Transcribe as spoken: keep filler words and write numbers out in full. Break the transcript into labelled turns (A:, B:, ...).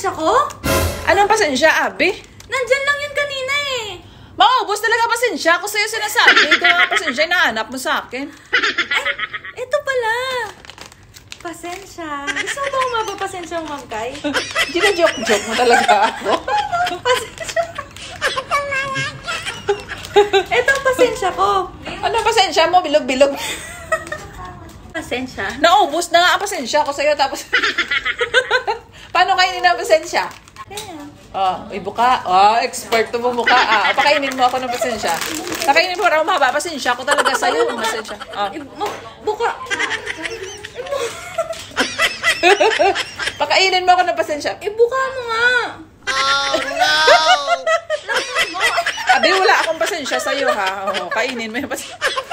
A: pasensya ko?
B: Anong pasensya, Abi?
A: Nandyan lang yun kanina eh.
B: Maubos talaga pasensya ko sa'yo sinasabi. Ikaw ang pasensya, hinahanap mo sa akin.
A: Ay, ito pala. Pasensya. Gusto mo ba umabapasensya mo, Ma'am Kai?
B: Gina-joke-joke mo talaga ako.
A: Pasensya. Ito ang pasensya ko.
B: Ano pasensya mo? Bilog-bilog.
A: Pasensya?
B: Naubos na nga ang pasensya ko sa'yo. Tapos, paano kainin ang pasensya?
A: Kaya.
B: Oh, ibuka. Oh, expert to mo mukha. Ah, pakainin mo ako ng pasensya. Pakainin mo raw mahaba. Pasensya ko talaga sa'yo. Ang pasensya. Oh.
A: Buka.
B: Pakainin mo ako ng pasensya.
A: Ibuka mo nga.
C: Oh no!
B: Abi, wala akong pasensya sa'yo ha. Oh, kainin mo yung pasensya.